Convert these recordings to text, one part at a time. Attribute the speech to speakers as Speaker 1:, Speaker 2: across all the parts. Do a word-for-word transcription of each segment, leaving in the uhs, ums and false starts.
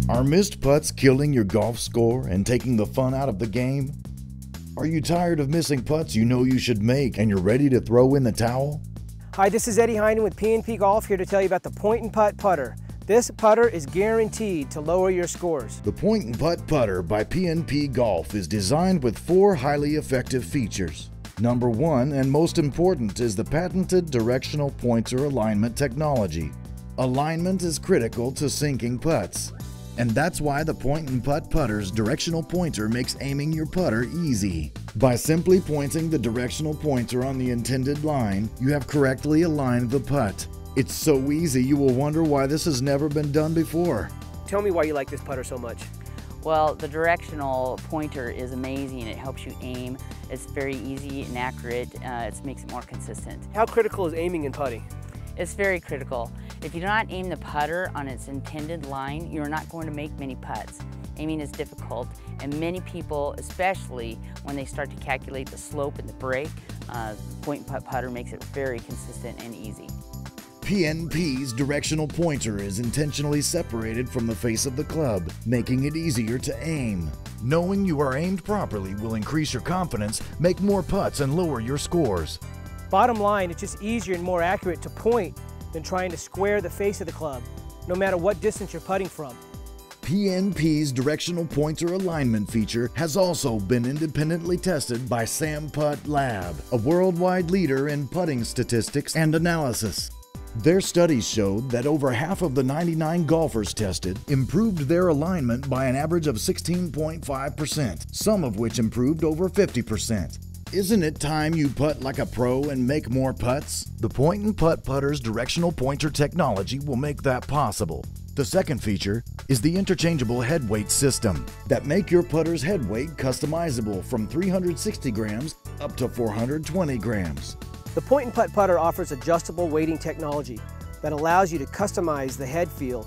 Speaker 1: Are missed putts killing your golf score and taking the fun out of the game? Are you tired of missing putts you know you should make and you're ready to throw in the towel?
Speaker 2: Hi, this is Eddie Heinen with P N P Golf, here to tell you about the Point and Putt putter. This putter is guaranteed to lower your scores.
Speaker 1: The Point and Putt putter by P N P Golf is designed with four highly effective features. Number one, and most important, is the patented directional pointer alignment technology. Alignment is critical to sinking putts, and that's why the Point and Putt putter's directional pointer makes aiming your putter easy. By simply pointing the directional pointer on the intended line, you have correctly aligned the putt. It's so easy you will wonder why this has never been done before.
Speaker 2: Tell me why you like this putter so much.
Speaker 3: Well, the directional pointer is amazing. It helps you aim. It's very easy and accurate. Uh, it makes it more consistent.
Speaker 2: How critical is aiming in putting?
Speaker 3: It's very critical. If you do not aim the putter on its intended line, you're not going to make many putts. Aiming is difficult, and many people, especially when they start to calculate the slope and the break, uh, point and putt putter makes it very consistent and easy.
Speaker 1: P N P's directional pointer is intentionally separated from the face of the club, making it easier to aim. Knowing you are aimed properly will increase your confidence, make more putts, and lower your scores.
Speaker 2: Bottom line, it's just easier and more accurate to point than trying to square the face of the club, no matter what distance you're putting from.
Speaker 1: P N P's directional pointer alignment feature has also been independently tested by Sam Putt Lab, a worldwide leader in putting statistics and analysis. Their studies showed that over half of the ninety-nine golfers tested improved their alignment by an average of sixteen point five percent, some of which improved over fifty percent. Isn't it time you putt like a pro and make more putts? The Point and Putt putter's directional pointer technology will make that possible. The second feature is the interchangeable head weight system that make your putter's head weight customizable from three hundred sixty grams up to four hundred twenty grams.
Speaker 2: The Point and Putt putter offers adjustable weighting technology that allows you to customize the head feel.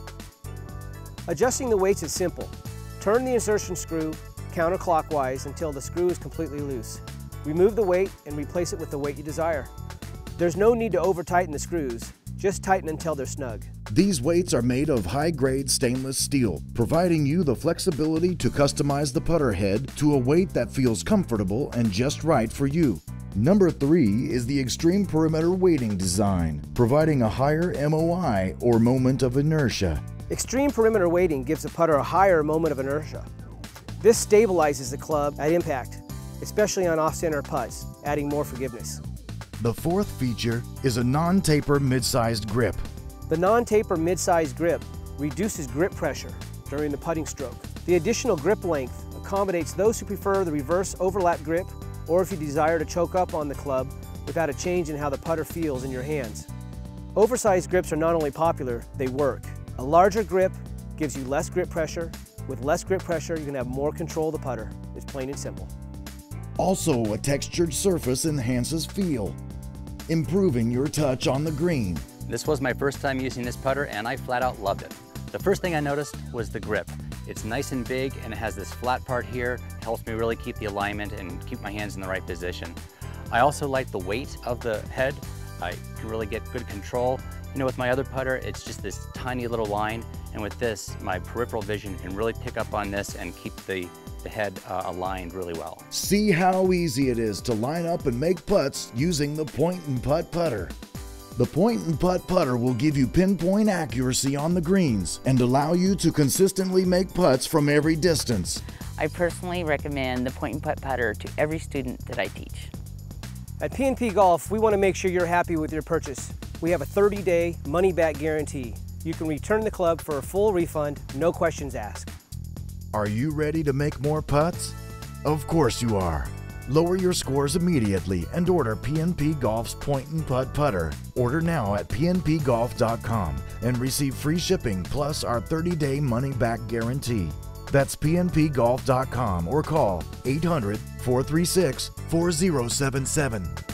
Speaker 2: Adjusting the weights is simple. Turn the insertion screw counterclockwise until the screw is completely loose. Remove the weight and replace it with the weight you desire. There's no need to over-tighten the screws, just tighten until they're snug.
Speaker 1: These weights are made of high-grade stainless steel, providing you the flexibility to customize the putter head to a weight that feels comfortable and just right for you. Number three is the Extreme Perimeter Weighting design, providing a higher M O I, or moment of inertia.
Speaker 2: Extreme Perimeter Weighting gives the putter a higher moment of inertia. This stabilizes the club at impact, especially on off-center putts, adding more forgiveness.
Speaker 1: The fourth feature is a non-taper mid-sized grip.
Speaker 2: The non-taper mid-sized grip reduces grip pressure during the putting stroke. The additional grip length accommodates those who prefer the reverse overlap grip, or if you desire to choke up on the club without a change in how the putter feels in your hands. Oversized grips are not only popular, they work. A larger grip gives you less grip pressure. With less grip pressure, you can have more control of the putter. It's plain and simple.
Speaker 1: Also, a textured surface enhances feel, improving your touch on the green.
Speaker 4: This was my first time using this putter and I flat out loved it. The first thing I noticed was the grip. It's nice and big and it has this flat part here. It helps me really keep the alignment and keep my hands in the right position. I also like the weight of the head. I can really get good control. You know, with my other putter, it's just this tiny little line, and with this, my peripheral vision can really pick up on this and keep the, the head uh, aligned really well.
Speaker 1: See how easy it is to line up and make putts using the Point and Putt putter. The Point and Putt putter will give you pinpoint accuracy on the greens and allow you to consistently make putts from every distance.
Speaker 3: I personally recommend the Point and Putt putter to every student that I teach.
Speaker 2: At P N P Golf, we want to make sure you're happy with your purchase. We have a thirty day money-back guarantee. You can return the club for a full refund, no questions asked.
Speaker 1: Are you ready to make more putts? Of course you are. Lower your scores immediately and order P N P Golf's Point and Putt putter. Order now at P N P golf dot com and receive free shipping plus our thirty day money-back guarantee. That's P N P golf dot com or call eight hundred, four three six, four zero seven seven.